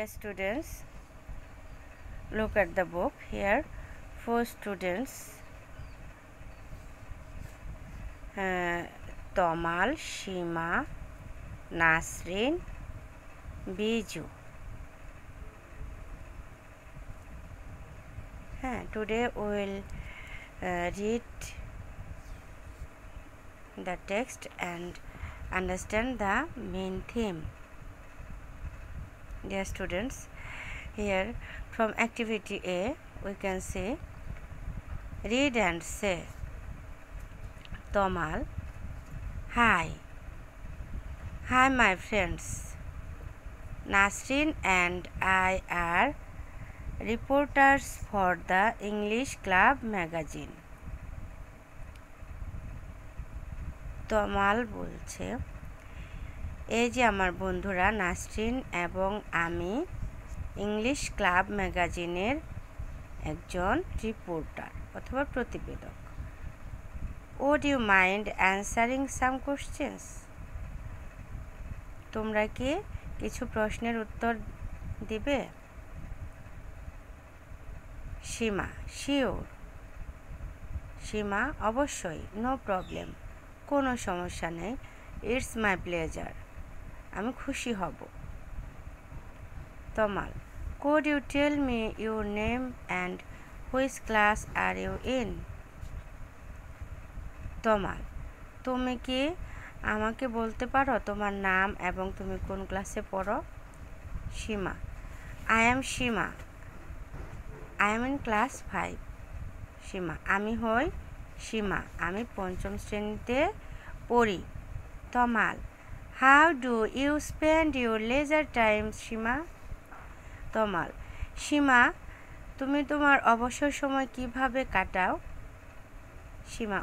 Students, look at the book. Here, 4 students, Tomal, Shima, Nasrin, Biju. Today we will read the text and understand the main theme. Dear students, here from activity A we can say read and say. Tomal, hi my friends. Nasrin and I are reporters for the English Club magazine. তমাল বলছে, এই যে আমার বন্ধুরা নাসরিন এবং আমি English club ম্যাগাজিনের একজন reporter অথবা প্রতিবেদক। Would you mind answering some questions? তোমরা কি কিছু প্রশ্নের উত্তর দিবে? সীমা, শিওর। সীমা, অবশ্যই, নো প্রবলেম, কোনো সমস্যা নেই, ইটস মাই প্লেজার, আমি খুশি হব। তমাল, could you tell me your name and which class are you in? তমাল, তুমি কি আমাকে বলতে পারো তোমার নাম এবং তুমি কোন ক্লাসে পড়ো? সীমা, I am Shima. I am in class 5. সীমা, আমি হই সীমা, আমি 5ম শ্রেণীতে পড়ি। তমাল, how do you spend your leisure time, সীমা? তমাল, সীমা, তুমি তোমার অবসর সময় কিভাবে কাটাও? সীমা,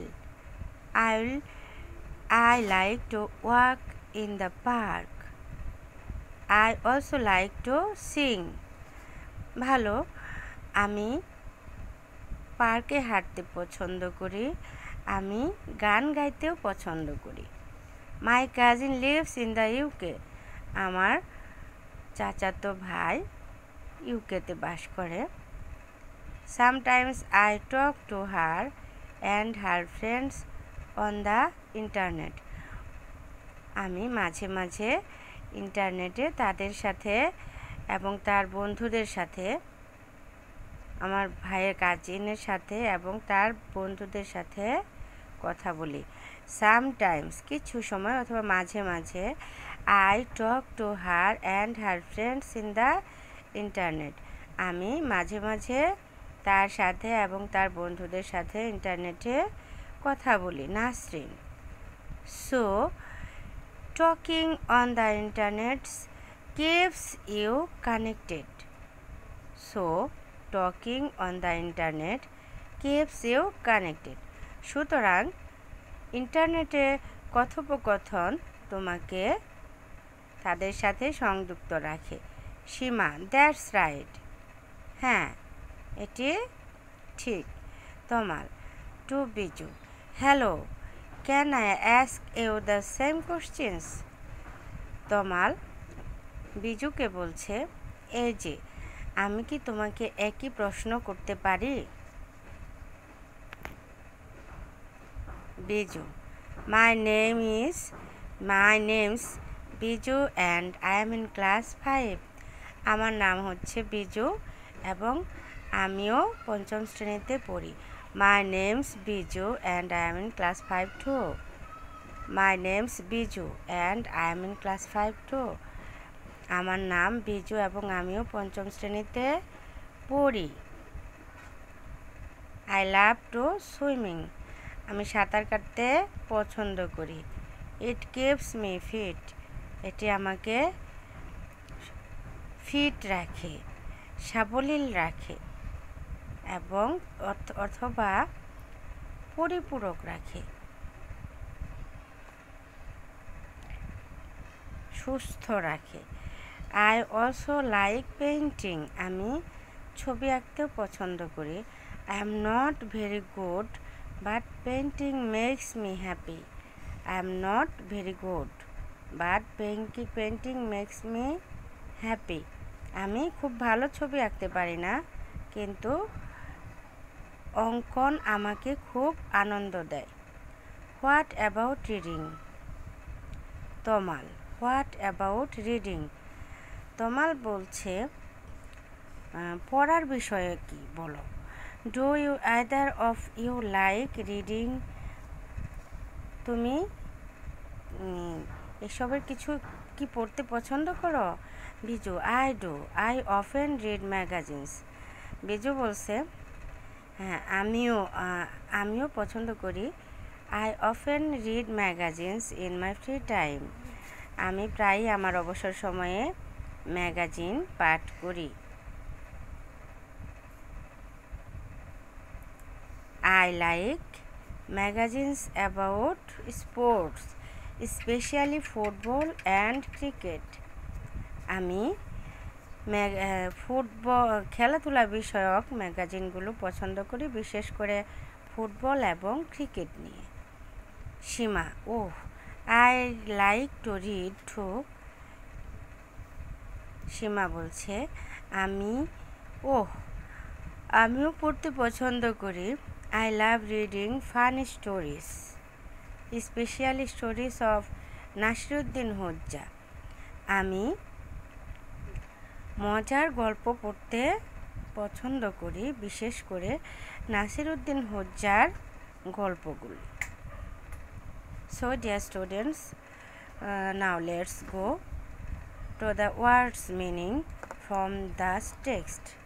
I like to walk in the park. I also like to sing. ভালো, আমি পার্কে হাঁটতে পছন্দ করি, আমি গান গাইতেও পছন্দ করি। My cousin lives in the UK, আমার চাচাতো ভাই ইউকেতে বাস করে। Sometimes I talk to her and her friends on the internet, আমি মাঝে মাঝে ইন্টারনেটে তাদের সাথে এবং তার বন্ধুদের সাথে, আমার ভাইয়ের কাজিনের সাথে এবং তার বন্ধুদের সাথে কথা বলি। সামটাইমস, কিছু সময় অথবা মাঝে মাঝে, I talk to her and her friends in the internet, আমি মাঝে মাঝে তার সাথে এবং তার বন্ধুদের সাথে ইন্টারনেটে কথা বলি। Nasrin, so talking on the internet keeps you connected. So talking on the internet keeps you connected. সুতরাং ইন্টারনেটে কথোপকথন তোমাকে তাদের সাথে সংযুক্ত রাখে। সীমা, দ্যাটস রাইট, হ্যাঁ এটি ঠিক। Tamal, to Biju, hello, can I ask you the same questions? Tamal বিজুকে বলছে, এই যে আমি কি তোমাকে একই প্রশ্ন করতে পারি? Biju, my name's Biju and I am in class 5. আমার নাম হচ্ছে বিজু এবং আমিও 5ম শ্রেণীতে পড়ি। My name's Biju and I am in class 5 too. My name's Biju and I am in class 5 too. আমার নাম বিজু এবং আমিও 5ম শ্রেণীতে পড়ি। আই লাভ টু সুইমিং, আমি সাঁতার কাটতে পছন্দ করি। ইট কিপস মি ফিট, এটি আমাকে ফিট রাখে, সাবলীল রাখে এবং অথবা পরিপূরক রাখে, সুস্থ রাখে। আই অলসো লাইক পেইন্টিং, আমি ছবি আঁকতেও পছন্দ করি। I am not very good but painting makes me happy. I am not very good but painting makes me happy. আমি খুব ভালো ছবি আঁকতে পারি না, কিন্তু অঙ্কন আমাকে খুব আনন্দ দেয়। What about reading? Tamal, what about reading? Tamal বলছে পড়ার বিষয়ে কি বলো। Do you either of you like reading? তুমি এসবের কিছু কি পড়তে পছন্দ করো? Biju, I do, I often read magazines. Biju বলছে হ্যাঁ, আমিও পছন্দ করি। I often read magazines in my free time. আমি প্রায়ই আমার অবসর সময়ে ম্যাগাজিন পাঠ করি। I like magazines about sports, specially football and cricket. আমি খেলাধুলা বিষয়ক ম্যাগাজিনগুলো পছন্দ করি, বিশেষ করে ফুটবল এবং ক্রিকেট নিয়ে। Seema, oh, I like to read too. Seema বলছে আমিও পড়তে পছন্দ করি। I love reading funny stories, specially stories of Nasiruddin Hodja. আমি মজার গল্প পড়তে পছন্দ করি, বিশেষ করে নাসিরুদ্দিন হোজ্জার গল্পগুলো। So dear students, now let's go to the words meaning from the text.